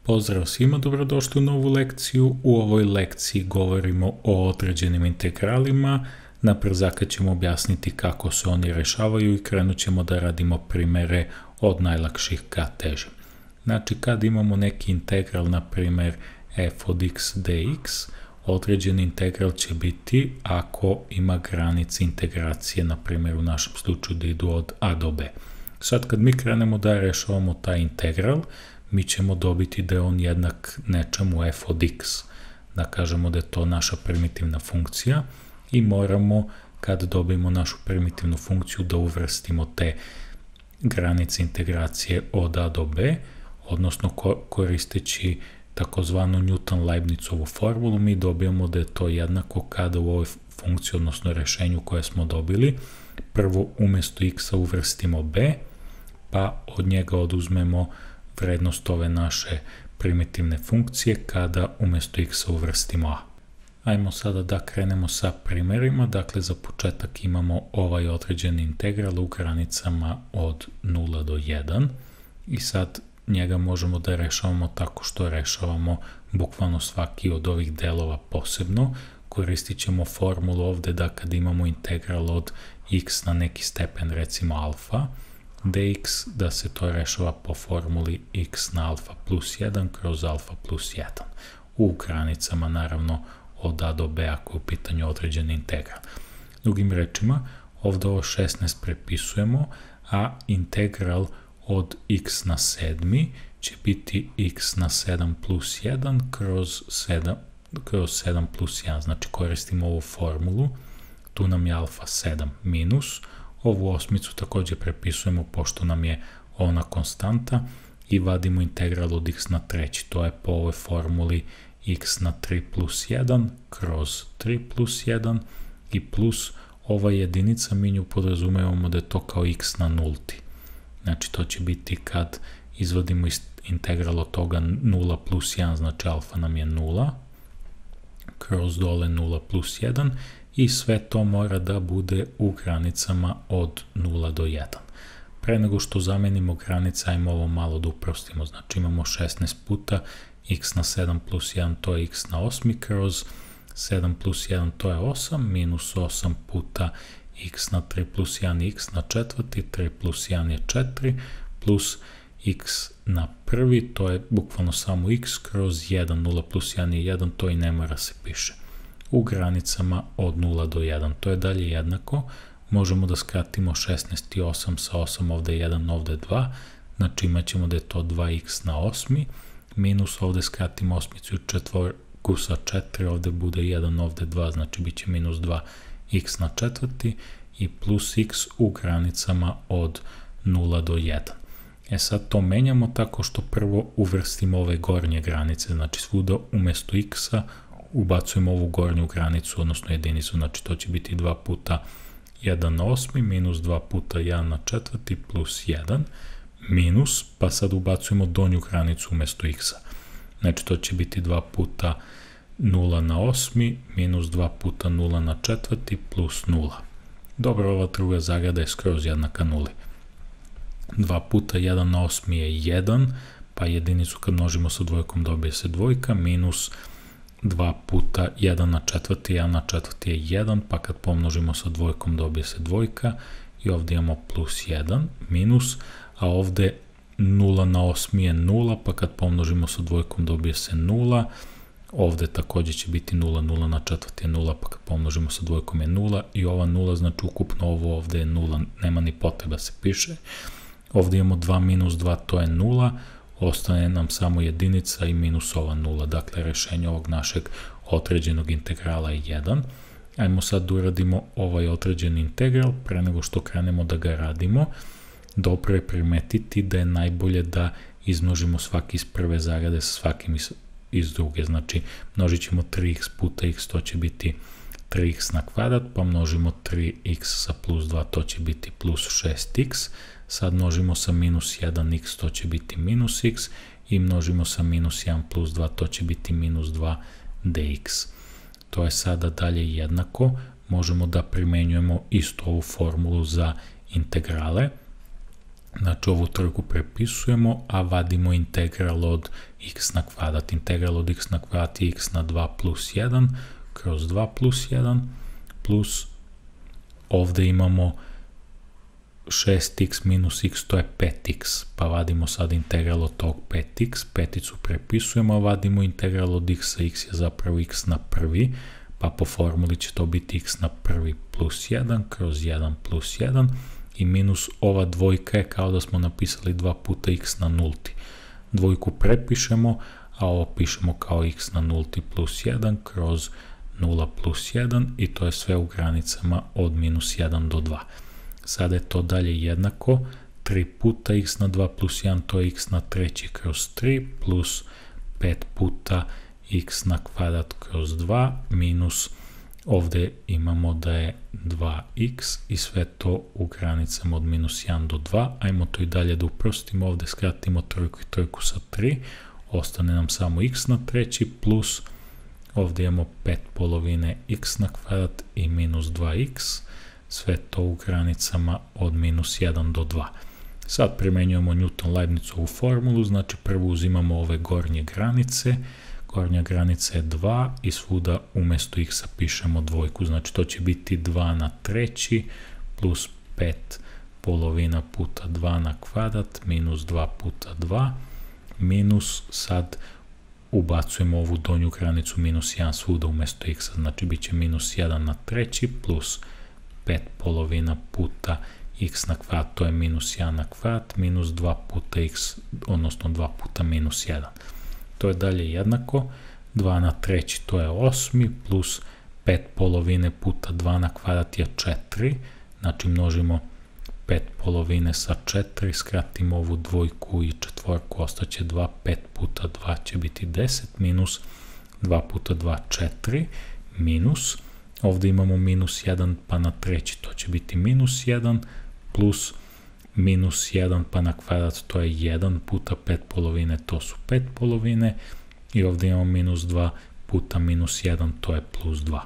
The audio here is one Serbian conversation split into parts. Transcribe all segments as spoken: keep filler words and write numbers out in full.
Pozdrav svima, dobrodošli u novu lekciju. U ovoj lekciji govorimo o određenim integralima. Na brzaka ćemo objasniti kako se oni rešavaju i krenut ćemo da radimo primere od najlakših ka težim. Znači, kad imamo neki integral, na primer f od x dx, određeni integral će biti ako ima granice integracije, na primjer u našem slučaju da idu od a do b. Sad kad mi krenemo da rešavamo taj integral, mi ćemo dobiti da je on jednak nečemu f od x. Da kažemo da je to naša primitivna funkcija i moramo, kad dobijemo našu primitivnu funkciju, da uvrstimo te granice integracije od a do b, odnosno koristeći takozvanu Newton-Leibnizovu formulu, mi dobijamo da je to jednako kada u ovoj funkciji, odnosno rešenju koje smo dobili, prvo umjesto x uvrstimo b, pa od njega oduzmemo vrednost ove naše primitivne funkcije kada umjesto x uvrstimo a. Ajmo sada da krenemo sa primerima. Dakle, za početak imamo ovaj određeni integral u granicama od nula do jedan i sad njega možemo da rešavamo tako što rešavamo bukvalno svaki od ovih delova posebno. Koristit ćemo formulu ovde da kad imamo integral od x na neki stepen, recimo alfa, dx, da se to rešava po formuli x na alfa plus jedan kroz alfa plus jedan. U granicama, naravno, od a do b ako je u pitanju određeni integral. Drugim rečima, ovde ovo šesnaest prepisujemo, a integral od x na sedmi će biti x na sedam plus jedan kroz sedam, kroz sedam plus jedan. Znači, koristimo ovu formulu, tu nam je alfa sedam minus, ovu osmicu također prepisujemo pošto nam je ona konstanta i vadimo integral od x na treći. To je po ovoj formuli x na tri plus jedan kroz tri plus jedan i plus ova jedinica, mi nju podrazumevamo da je to kao x na nulti. Znači, to će biti kad izvadimo integral od toga nula plus jedan, znači alfa nam je nula, kroz dole nula plus jedan i sve to mora da bude u granicama od nula do jedan. Pre nego što zamenimo granice, ajmo ovo malo da uprostimo. Znači, imamo šesnaest puta x na sedam plus jedan, to je x na osmi, kroz sedam plus jedan, to je osam, minus osam puta x na tri plus jedan, x na četvrti, tri plus jedan je četiri, plus x na prvi, to je bukvalno samo x, kroz jedan, nula plus jedan je jedan, to i ne mora se piše. U granicama od nula do jedan, to je dalje jednako, možemo da skratimo šesnaest i osam sa osam, ovde jedan, ovde dva, znači imat ćemo da je to dva x na osmi, minus ovde skratimo osmicu i četvorku sa četiri, ovde bude jedan, ovde dva, znači bit će minus dva x na četvrti i plus x u granicama od nula do jedan. E sad to menjamo tako što prvo uvrstimo ove gornje granice, znači svuda umjesto x-a ubacujemo ovu gornju granicu, odnosno jedinicu, znači to će biti dva puta jedan na osmi minus dva puta jedan na četvrti plus jedan minus, pa sad ubacujemo donju granicu umjesto x-a. Znači to će biti dva puta nula na osmi minus dva puta nula na četvrti plus nula. Dobro, ova druga zagrada je skroz jednaka nuli. dva puta jedan na osmi je jedan, pa jedinicu kad množimo sa dvojkom dobije se dvojka, minus dva puta jedan na četvrti, jedan na četvrti je jedan, pa kad pomnožimo sa dvojkom dobije se dvojka i ovdje imamo plus jedan, minus, a ovdje nula na osmi je nula, pa kad pomnožimo sa dvojkom dobije se nula, ovdje također će biti nula, nula na četvrti je nula, pa kad pomnožimo sa dvojkom je nula i ova nula, znači ukupno ovo ovdje je nula, nema ni potreba se piše. Ovdje imamo dva minus dva, to je nula, ostane nam samo jedinica i minus ova nula, dakle rešenje ovog našeg određenog integrala je jedan. Ajmo sad da uradimo ovaj određeni integral, pre nego što krenemo da ga radimo. Dobro je primetiti da je najbolje da izmnožimo svaki iz prve zagrade sa svakim iz, iz druge, znači množit ćemo tri x puta x, to će biti tri x na kvadrat, pa množimo tri x sa plus dva, to će biti plus šest x, sad množimo sa minus jedan x, to će biti minus x i množimo sa minus jedan plus dva, to će biti minus dva dx. To je sada dalje jednako, možemo da primenjujemo istu ovu formulu za integrale. Znači ovu trojku prepisujemo, a vadimo integral od x na kvadrat. Integral od x na kvadrat je x na dva plus jedan kroz dva plus jedan plus ovde imamo šest x minus x, to je pet x, pa vadimo sad integral od tog pet x, peticu prepisujemo, a vadimo integral od x, a x je zapravo x na prvi, pa po formuli će to biti x na prvi plus jedan kroz jedan plus jedan i minus ova dvojka je kao da smo napisali dva puta x na nulti. Dvojku prepišemo, a ovo pišemo kao x na nulti plus jedan kroz nula plus jedan i to je sve u granicama od minus jedan do dva. Sada je to dalje jednako, tri puta x na dva plus jedan, to je x na treći kroz tri, plus pet puta x na kvadrat kroz dva, minus ovde imamo da je dva x i sve to u granicama od minus jedan do dva. Ajmo to i dalje da uprostimo, ovde skratimo trojku i trojku sa tri, ostane nam samo x na treći plus ovde imamo pet polovine x na kvadrat i minus dva x, sve to u granicama od minus jedan do dva. Sad primenjujemo Newton-Leibnizovu formulu, znači prvo uzimamo ove gornje granice, gornja granica je dva i svuda umesto x-a pišemo dvojku, znači to će biti dva na treći plus pet polovina puta dva na kvadrat minus dva puta dva, minus sad ubacujemo ovu donju granicu minus jedan svuda umesto x-a, znači bit će minus jedan na treći plus pet polovina puta x na kvadrat, to je minus jedan na kvadrat, minus dva puta x, odnosno dva puta minus jedan. To je dalje jednako, dva na treći to je osmi, plus pet polovine puta dva na kvadrat je četiri, znači množimo pet polovine sa četiri, skratimo ovu dvojku i četvorku, ostaće dva, pet puta dva će biti deset, minus dva puta dva, četiri, minus, ovde imamo minus jedan pa na treći, to će biti minus jedan, plus minus jedan pa na kvadrat, to je jedan puta pet polovine, to su pet polovine, i ovde imamo minus dva puta minus jedan, to je plus dva.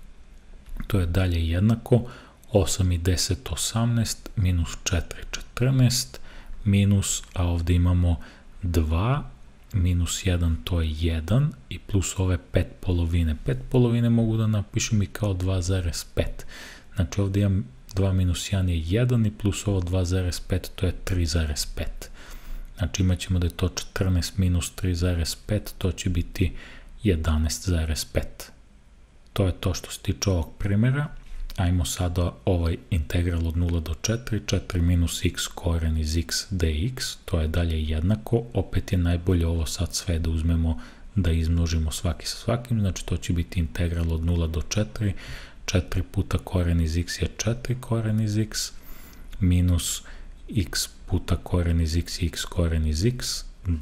To je dalje jednako, osam i deset, osamnaest, minus četiri, četrnaest, minus, a ovde imamo dva, minus jedan, to je jedan, i plus ove pet polovine. pet polovine mogu da napišem i kao dva zarez pet. Znači ovde imam dva minus jedan je jedan i plus ovo dva zarez pet, to je tri zarez pet. Znači imat ćemo da je to četrnaest minus tri zarez pet, to će biti jedanaest zarez pet. To je to što se tiče ovog primjera. Ajmo sada ovaj integral od nula do četiri, četiri minus x koren iz x dx, to je dalje jednako, opet je najbolje ovo sad sve da uzmemo, da izmnožimo svaki sa svakim, znači to će biti integral od nula do četiri, četiri puta koren iz x je četiri koren iz x, minus x puta koren iz x je x koren iz x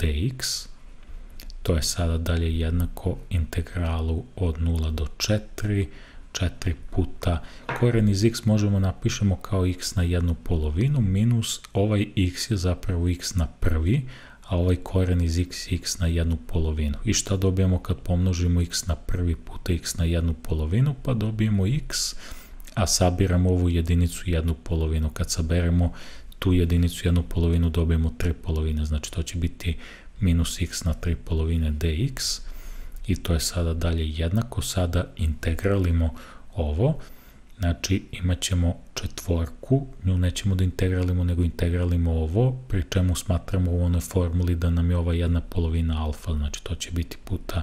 dx, to je sada dalje jednako integralu od nula do četiri, četiri puta koren iz x možemo napišemo kao x na jednu polovinu, minus ovaj x je zapravo x na prvi, a ovaj koren iz x je x na jednu polovinu. I šta dobijemo kad pomnožimo x na prvi puta x na jednu polovinu? Pa dobijemo x, a sabiramo ovu jedinicu jednu polovinu. Kad saberemo tu jedinicu jednu polovinu dobijemo tri polovine, znači to će biti minus x na tri polovine dx, i to je sada dalje jednako, sada integralimo ovo, znači imat ćemo četvorku, nju nećemo da integralimo, nego integralimo ovo, pri čemu smatramo u onoj formuli da nam je ova jedna polovina alfa, znači to će biti puta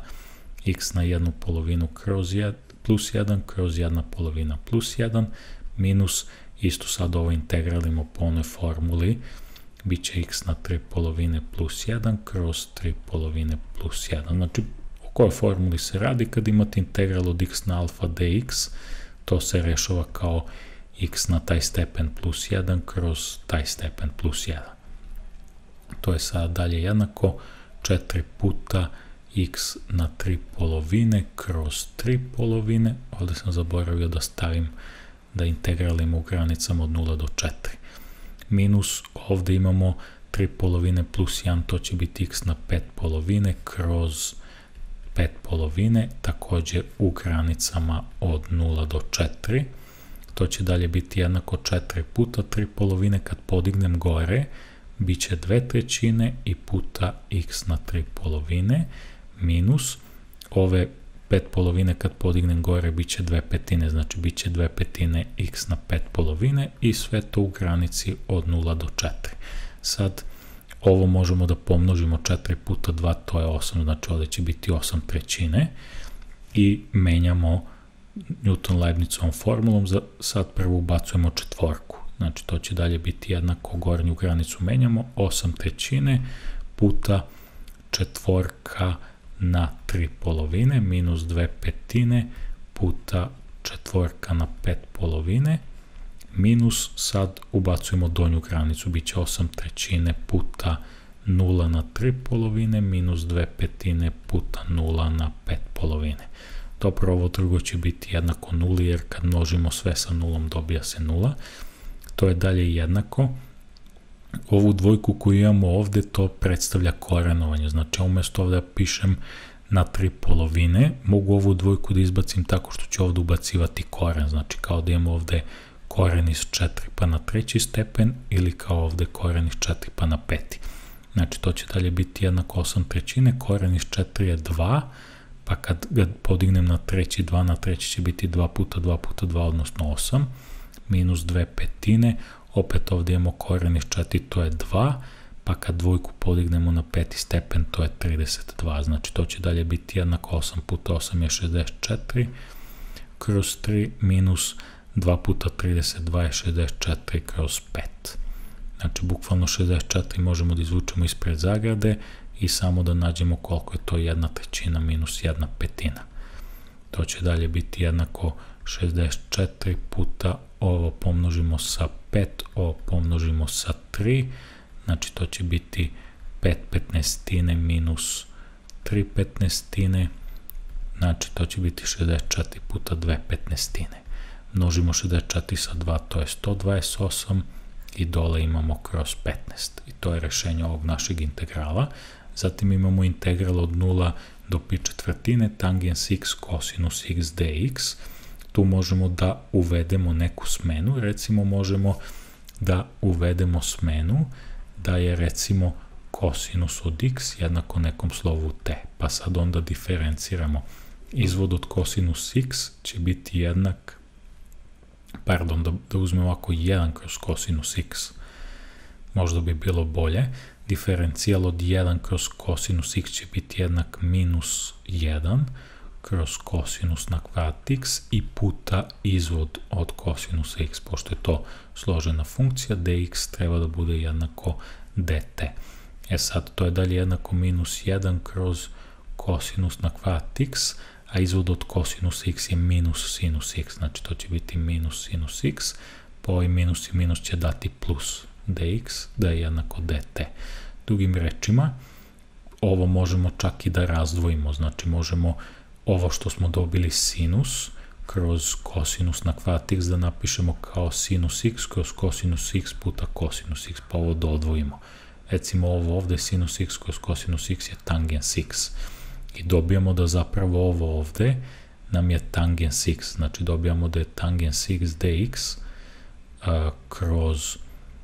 x na jednu polovinu kroz jedan, plus jedan kroz jedna polovina plus jedan, minus, isto sad ovo integralimo po onoj formuli, bit će x na tri polovine plus jedan kroz tri polovine plus jedan, znači o kojoj formuli se radi? Kad imate integral od x na alfa dx, to se rešava kao x na taj stepen plus jedan kroz taj stepen plus jedan. To je sada dalje jednako, četiri puta x na tri polovine kroz tri polovine, ovde sam zaboravio da stavim da integralimo u granicama od nula do četiri. Minus, ovde imamo tri polovine plus jedan, to će biti x na pet polovine kroz pet polovine, takođe u granicama od nula do četiri. To će dalje biti jednako četiri puta tri polovine, kad podignem gore, bit će dve trećine i puta x na tri polovine minus ove pet polovine kad podignem gore bit će dve petine, znači bit će dve petine x na pet polovine i sve to u granici od nula do četiri. Sad ovo možemo da pomnožimo četiri puta dva, to je osam, znači ovdje će biti osam trećine i menjamo Newton-Leibnizovom formulom, za, sad prvo ubacujemo četvorku, znači to će dalje biti jednako, gornju granicu menjamo, osam trećine puta četvorka na tri polovine minus dve petine puta četvorka na pet polovine minus, sad ubacujemo donju granicu, bit će osam trećine puta nula na tri polovine minus dve petine puta nula na pet polovine. Dobro, ovo drugo će biti jednako nuli, jer kad množimo sve sa nulom dobija se nula. To je dalje jednako. Ovu dvojku koju imamo ovde, to predstavlja korenovanje. Znači, umjesto ovde pišem na tri polovine, mogu ovu dvojku da izbacim tako što ću ovde ubacivati koren. Znači, kao da imamo ovde koren iz četiri pa na treći stepen ili kao ovde koren iz četiri pa na peti. Znači, to će dalje biti jednako osam trećine, koren iz četiri je dva, pa kad ga podignem na treći, dva na treći će biti dva puta dva puta dva, odnosno osam, minus dve petine, opet ovdje imamo koren iz četiri, to je dva, pa kad dvojku podignemo na peti stepen, to je trideset dva, znači to će dalje biti jednako osam puta osam je šezdeset četiri, kroz tri minus dva puta trideset dva je šezdeset četiri kroz pet. Znači, bukvalno šezdeset četiri možemo da izvučemo ispred zagrade i samo da nađemo koliko je to jedna trećina minus jedna petina. To će dalje biti jednako šezdeset četiri puta ovo pomnožimo sa pet, ovo pomnožimo sa tri, znači to će biti pet petnaestine minus tri petnaestine, znači to će biti šezdeset četiri puta dve petnaestine. Množimo šezdeset četiri sa dva, to je sto dvadeset osam i dole imamo kroz petnaest. I to je rešenje ovog našeg integrala. Zatim imamo integral od nula do pi četvrtine tangens x kosinus x dx. Tu možemo da uvedemo neku smenu, recimo možemo da uvedemo smenu da je recimo kosinus od x jednako nekom slovu t, pa sad onda diferenciramo. Izvod od kosinus x će biti jednak, pardon, da, da uzmemo ovako jedan kroz kosinus x, možda bi bilo bolje. Diferencijal od jedan kroz kosinus x će biti jednak minus jedan kroz kosinus na kvadrat x i puta izvod od kosinusa x, pošto je to složena funkcija, dx treba da bude jednako dt. E sad, to je dalje jednako minus jedan kroz kosinus na kvadrat x, a izvod od kosinus x je minus sinus x, znači to će biti minus sinus x, po ovaj minus i minus će dati plus dx, da je jednako dt. Drugim rečima, ovo možemo čak i da razdvojimo, znači možemo ovo što smo dobili sinus kroz kosinus na kvadrat x da napišemo kao sinus x kroz kosinus x puta kosinus x, pa ovo da odvojimo. Recimo ovo ovde sinus x kroz kosinus x je tangens x. I dobijamo da zapravo ovo ovde nam je tangens x, znači dobijamo da je tangens x dx uh, kroz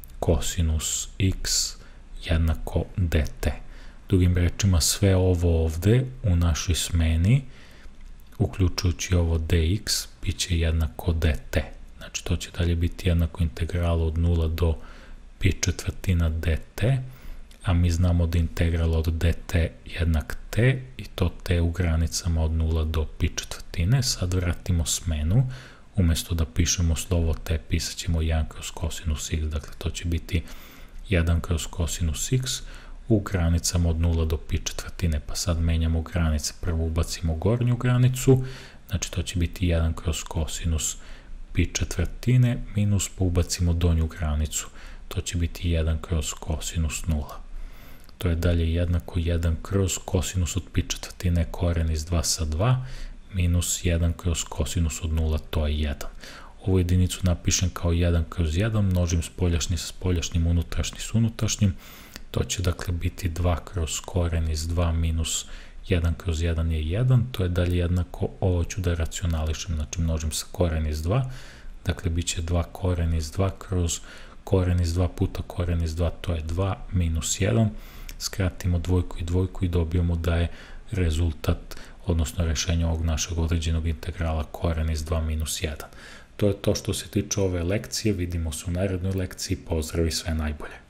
kosinus x jednako dt. Drugim rečima, sve ovo ovde u našoj smeni, uključujući ovo dx, bit će jednako dt. Znači to će dalje biti jednako integral od nula do pi četvrtina dt, a mi znamo da integral od dt jednak t i to t u granicama od nula do pi četvrtine. Sad vratimo smenu, umjesto da pišemo slovo t, pisat ćemo jedan kroz kosinus x, dakle to će biti jedan kroz kosinus x u granicama od nula do pi četvrtine, pa sad menjamo granice, prvo ubacimo gornju granicu, znači to će biti jedan kroz kosinus pi četvrtine minus, pa ubacimo donju granicu, to će biti jedan kroz kosinus nula. To je dalje jednako jedan kroz kosinus od pi četvrtine koren iz dva sa dva minus jedan kroz kosinus od nula, to je jedan. Ovu jedinicu napišem kao jedan kroz jedan, množim spoljašnji sa spoljašnjim, unutrašnji s unutrašnjim, to će dakle biti dva kroz koren iz dva minus jedan kroz jedan je jedan, to je dalje jednako, ovo ću da racionališem, znači množim sa koren iz dva, dakle bit će dva koren iz dva kroz koren iz dva puta koren iz dva, to je dva minus jedan, skratimo dvojku i dvojku i dobijemo da je rezultat, odnosno rešenje ovog našeg određenog integrala koren iz dva minus jedan. To je to što se tiče ove lekcije, vidimo se u narednoj lekciji, pozdrav i sve najbolje.